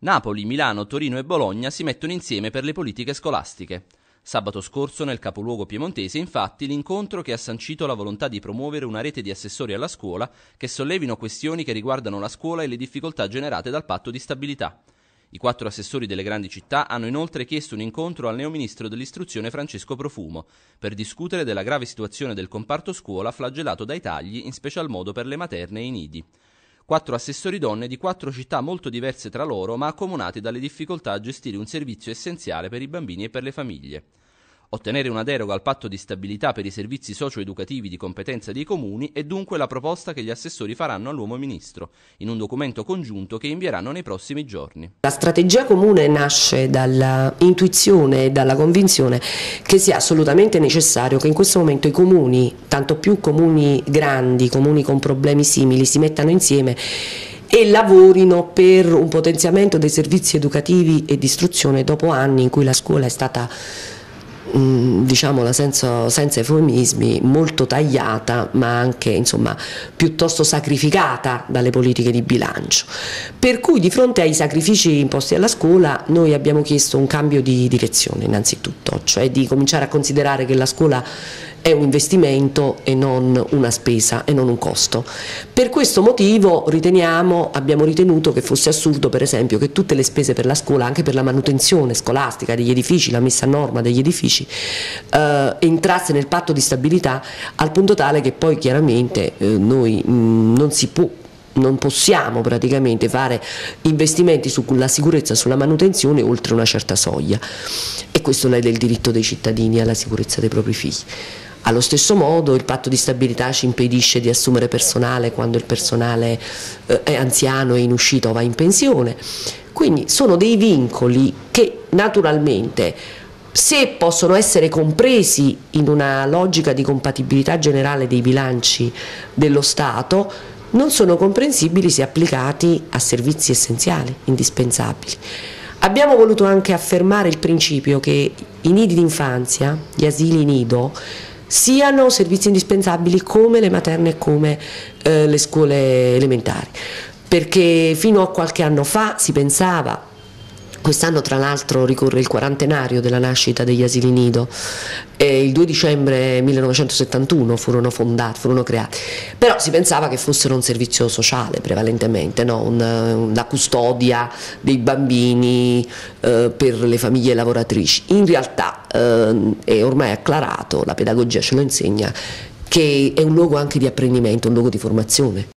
Napoli, Milano, Torino e Bologna si mettono insieme per le politiche scolastiche. Sabato scorso nel capoluogo piemontese, infatti, l'incontro che ha sancito la volontà di promuovere una rete di assessori alla scuola che sollevino questioni che riguardano la scuola e le difficoltà generate dal patto di stabilità. I 4 assessori delle grandi città hanno inoltre chiesto un incontro al neoministro dell'istruzione Francesco Profumo per discutere della grave situazione del comparto scuola flagellato dai tagli, in special modo per le materne e i nidi. 4 assessori donne di 4 città molto diverse tra loro, ma accomunate dalle difficoltà a gestire un servizio essenziale per i bambini e per le famiglie. Ottenere una deroga al patto di stabilità per i servizi socio-educativi di competenza dei comuni è dunque la proposta che gli assessori faranno all'uomo ministro, in un documento congiunto che invieranno nei prossimi giorni. La strategia comune nasce dall'intuizione e dalla convinzione che sia assolutamente necessario che in questo momento i comuni, tanto più comuni grandi, comuni con problemi simili, si mettano insieme e lavorino per un potenziamento dei servizi educativi e di istruzione dopo anni in cui la scuola è stata, diciamola senza eufemismi, molto tagliata, ma anche insomma piuttosto sacrificata dalle politiche di bilancio. Per cui di fronte ai sacrifici imposti alla scuola noi abbiamo chiesto un cambio di direzione innanzitutto, cioè di cominciare a considerare che la scuola è un investimento e non una spesa e non un costo. Per questo motivo abbiamo ritenuto che fosse assurdo per esempio che tutte le spese per la scuola, anche per la manutenzione scolastica degli edifici, la messa a norma degli edifici, entrasse nel patto di stabilità, al punto tale che poi chiaramente noi non possiamo praticamente fare investimenti sulla sicurezza e sulla manutenzione oltre una certa soglia, e questo lede il diritto dei cittadini alla sicurezza dei propri figli. Allo stesso modo il patto di stabilità ci impedisce di assumere personale quando il personale è anziano, è in uscita o va in pensione, quindi sono dei vincoli che naturalmente, se possono essere compresi in una logica di compatibilità generale dei bilanci dello Stato, non sono comprensibili se applicati a servizi essenziali, indispensabili. Abbiamo voluto anche affermare il principio che i nidi d'infanzia, gli asili nido, siano servizi indispensabili come le materne e come le scuole elementari, perché fino a qualche anno fa si pensava, quest'anno tra l'altro ricorre il 40° della nascita degli asili nido, il 2 dicembre 1971 furono creati, però si pensava che fossero un servizio sociale prevalentemente, no? La custodia dei bambini per le famiglie lavoratrici. In realtà è ormai acclarato, la pedagogia ce lo insegna, che è un luogo anche di apprendimento, un luogo di formazione.